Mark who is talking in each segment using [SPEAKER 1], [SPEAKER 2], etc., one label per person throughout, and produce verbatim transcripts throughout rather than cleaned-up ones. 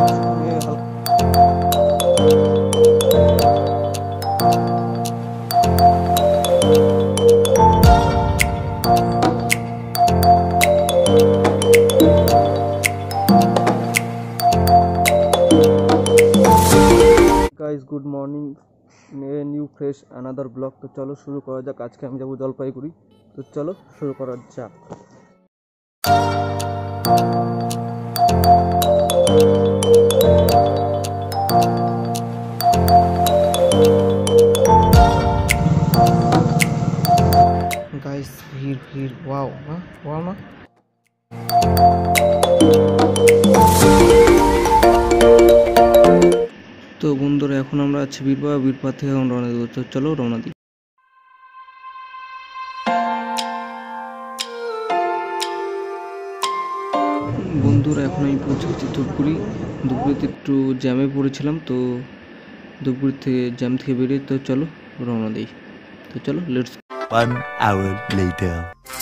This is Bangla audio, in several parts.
[SPEAKER 1] Guys good morning, new fresh another blog. तो चलो शुरू करा जाक। आज के हम जाबो जलपाईगुड़ी। तो चलो शुरू करा जाक। गाइस भीड़ भीड़ वाओ ना वाओ ना। तो बंधुरा এখন আমরা আছি বীরপাড়া। বীরপাড়া থেকে আমরা রওনা দেব। তো চলো রওনা দিই। বন্ধুরা এখন আমি পৌঁছে গেছি ধূপগুড়ি। ধূপগুড়িতে একটু জ্যামে পড়েছিলাম, তো ধূপগুড়ি থেকে জ্যাম থেকে বেরিয়ে তো চলো রওনা দিই। তো চলো লেটস।
[SPEAKER 2] One hour later.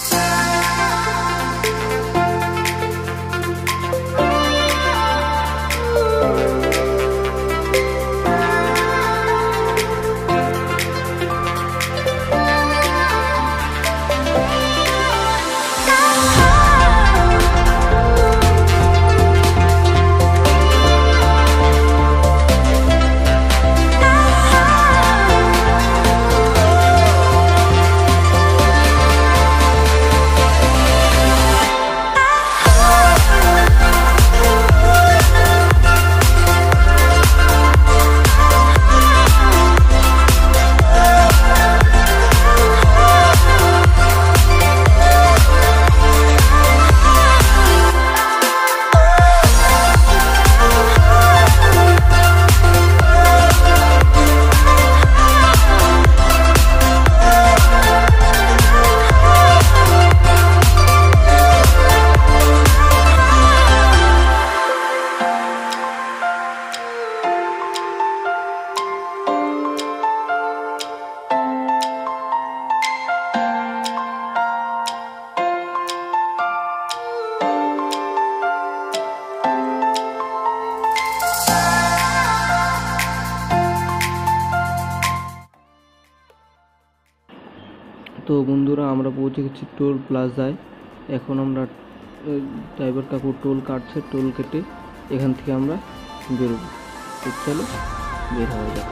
[SPEAKER 1] তো বন্ধুরা আমরা পৌঁছে গেছি টোল প্লাজায়। এখন আমরা ড্রাইভার কাকু টোল কাটছে, টোল কেটে এখান থেকে আমরা বেরোবো। তো চলো বের হওয়া যাক।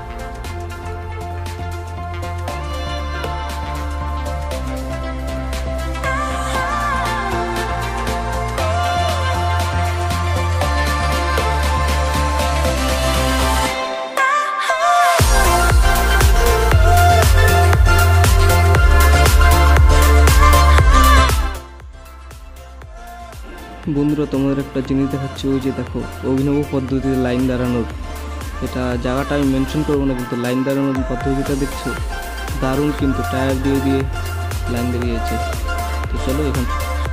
[SPEAKER 1] বন্ধুরা তোমাদের একটা জিনিস দেখাচ্ছি, ওই যে দেখো অভিনব পদ্ধতিতে লাইন দাঁড়ানোর। এটা জায়গাটা আমি মেনশন করবো না, কিন্তু লাইন দাঁড়ানোর পদ্ধতিটা দেখছো দারুণ, কিন্তু টায়ার দিয়ে দিয়ে লাইন দাঁড়িয়েছে। তো চলো এখান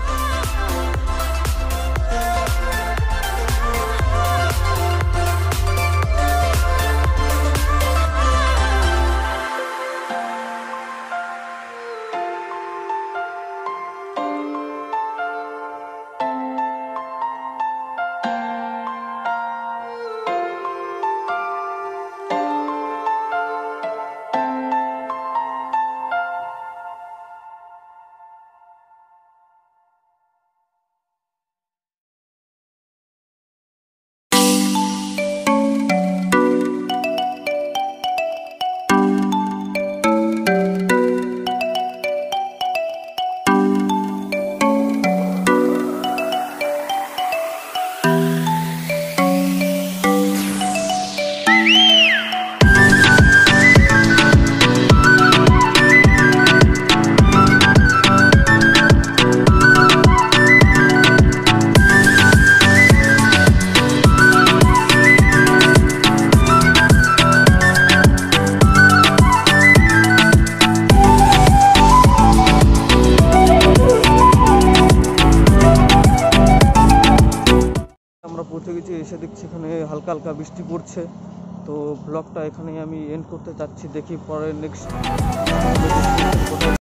[SPEAKER 1] পৌঁছে গেছি। এসে দেখছি এখানে হালকা হালকা বৃষ্টি পড়ছে। তো ব্লগটা এখানেই আমি এন্ড করতে চাচ্ছি। দেখি পরে নেক্সট